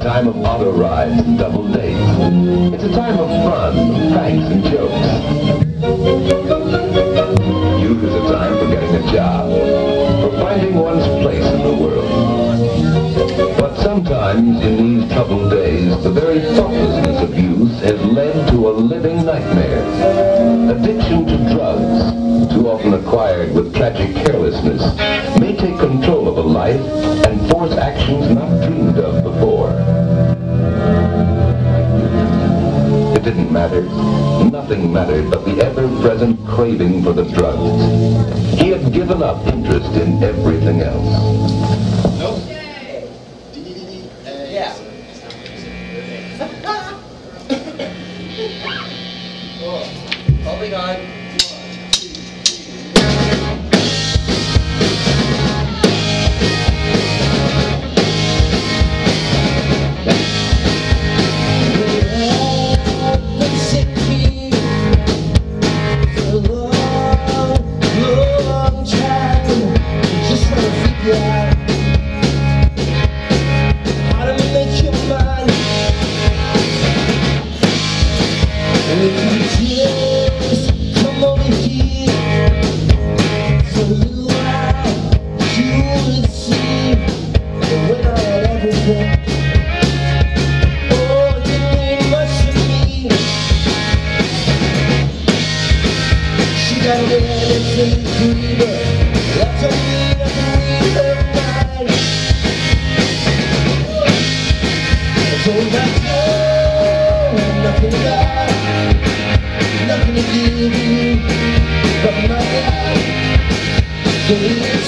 time of auto rides and double dates. It's a time of fun, pranks, and jokes. Youth is a time for getting a job, for finding one's place in the world. But sometimes in these troubled days, the very thoughtlessness of youth has led to a living nightmare. Addiction to drugs, too often acquired with tragic carelessness, may take control of a life and force actions not dreamed of before. It didn't matter. Nothing mattered but the ever-present craving for the drugs. He had given up interest in everything else. Nope. Yeah. Holding on. Nothing to give you but my life.